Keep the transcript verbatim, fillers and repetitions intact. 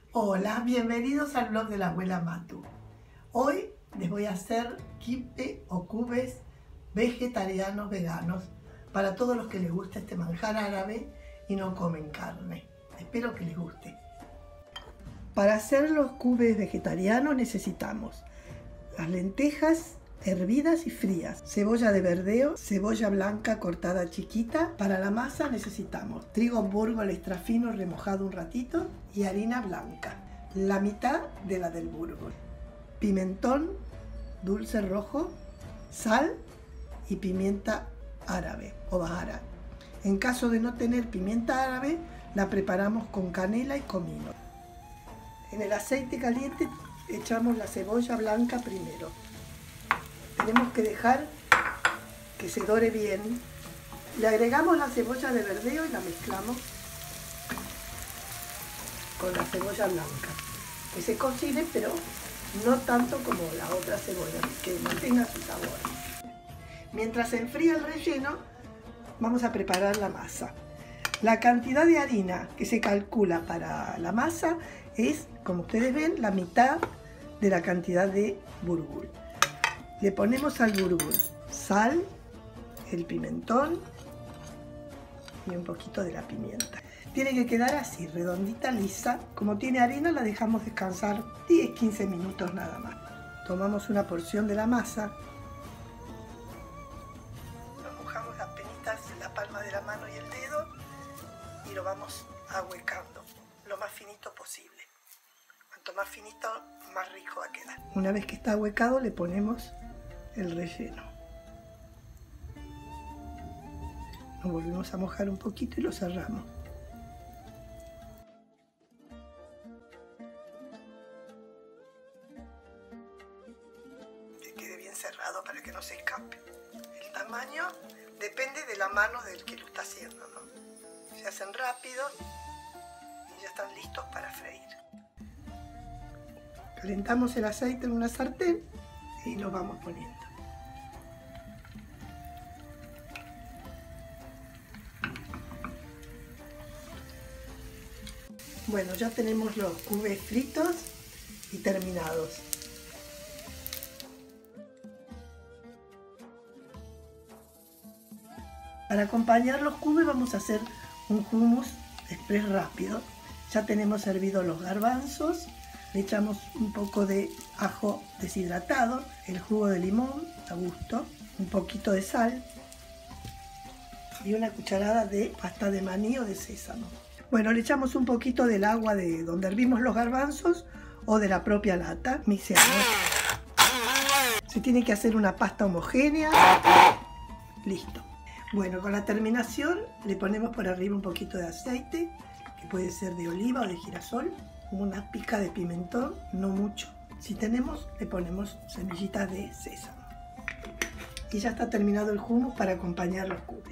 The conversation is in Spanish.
Hola, bienvenidos al blog de la abuela Matu. Hoy les voy a hacer kibbeh o cubes vegetarianos veganos para todos los que les gusta este manjar árabe y no comen carne. Espero que les guste. Para hacer los cubes vegetarianos necesitamos las lentejas hervidas y frías, cebolla de verdeo, cebolla blanca cortada chiquita. Para la masa necesitamos trigo burgol extra fino remojado un ratito y harina blanca, la mitad de la del burgol, pimentón dulce rojo, sal y pimienta árabe o bahara. En caso de no tener pimienta árabe, la preparamos con canela y comino. En el aceite caliente echamos la cebolla blanca primero. Tenemos que dejar que se dore bien. Le agregamos la cebolla de verdeo y la mezclamos con la cebolla blanca. Que se cocine, pero no tanto como la otra cebolla, que mantenga su sabor. Mientras se enfría el relleno, vamos a preparar la masa. La cantidad de harina que se calcula para la masa es, como ustedes ven, la mitad de la cantidad de burgul. Le ponemos al burgul sal, el pimentón y un poquito de la pimienta. Tiene que quedar así, redondita, lisa. Como tiene harina, la dejamos descansar diez a quince minutos nada más. Tomamos una porción de la masa, nos mojamos las penitas, la palma de la mano y el dedo y lo vamos ahuecando lo más finito posible. Cuanto más finito, más rico va a quedar. Una vez que está ahuecado, le ponemos el relleno. Lo volvemos a mojar un poquito y lo cerramos. Que quede bien cerrado para que no se escape. El tamaño depende de la mano del que lo está haciendo, ¿no? Se hacen rápido y ya están listos para freír. Calentamos el aceite en una sartén y lo vamos poniendo. Bueno, ya tenemos los cubes fritos y terminados. Para acompañar los cubes vamos a hacer un hummus express rápido. Ya tenemos hervidos los garbanzos, le echamos un poco de ajo deshidratado, el jugo de limón a gusto, un poquito de sal y una cucharada de pasta de maní o de sésamo. Bueno, le echamos un poquito del agua de donde hervimos los garbanzos o de la propia lata, mixeamos. Se tiene que hacer una pasta homogénea. Listo. Bueno, con la terminación le ponemos por arriba un poquito de aceite, que puede ser de oliva o de girasol, una pica de pimentón, no mucho. Si tenemos, le ponemos semillitas de sésamo. Y ya está terminado el hummus para acompañar los cubes.